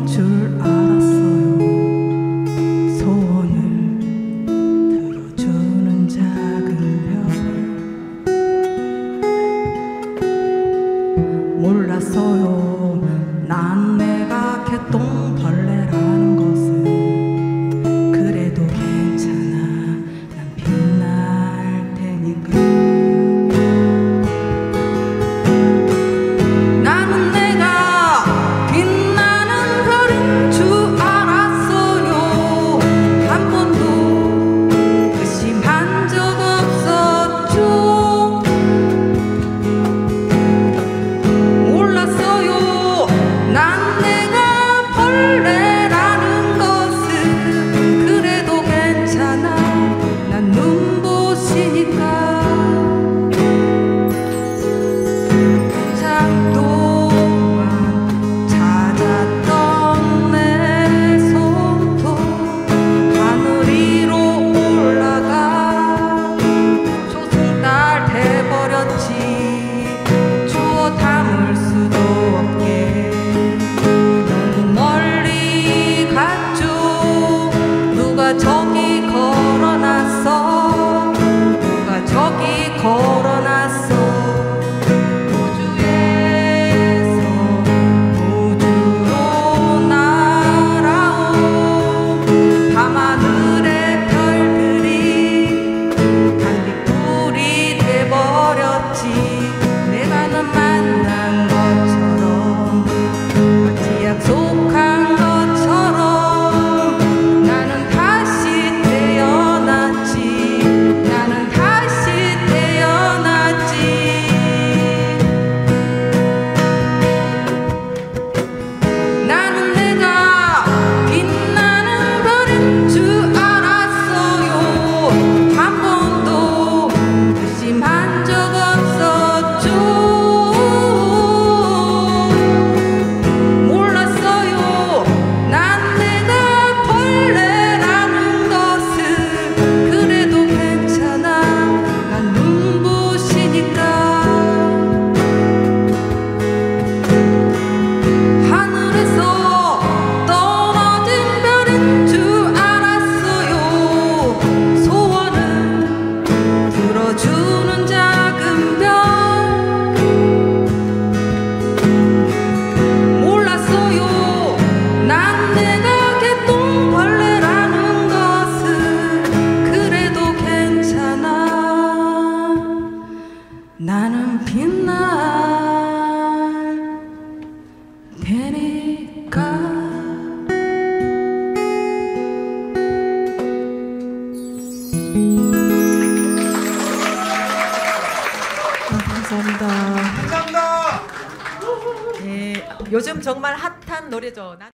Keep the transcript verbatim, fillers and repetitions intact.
줄 알았어요. 소원을 들어주는 작은 별. 몰랐어요. 난 내가 개똥벌레라는 것을. 그래도 괜찮아. 난 빛날 테니까. 나는 내가 빛나는 별인 줄 알았어요. 한 번도 의심한 적 없었죠. 몰랐어요. 난 내가 벌레라는 것을. 그래도 괜찮아. 난 눈부시니까. 잠동안 찾았던 내 손톱 하늘 위로 올라가 초승달 돼버렸지. 주워 담을 수도 없게 너무 멀리 갔죠. 누가 저기 걸어놨어. 누가 저기 걸어놨어. 우주에서 우주로 날아온 밤하늘의 별들이 단비불이 돼버렸지. 내가 널 만난 것처럼 마치 약속한 것처럼 나는 다시 태어났지. 나는 다시 태어났지. 나는 내가 빛나는 별인 줄 알았어요. 한 번도 의심한 적 없었죠. 몰랐어요. 난 내가 벌레라는 것을. 그래도 괜찮아. 난 눈부시니까. 하늘에서 떨어진 별인 줄 알았어요. 소원을 들어주는 작은 별. 몰랐어요. 난 내가 개똥벌레라는 것을. 그래도 괜찮아. 나는 빛날 테니까. 감사합니다. 감사합니다. 예, 요즘 정말 핫한 노래죠.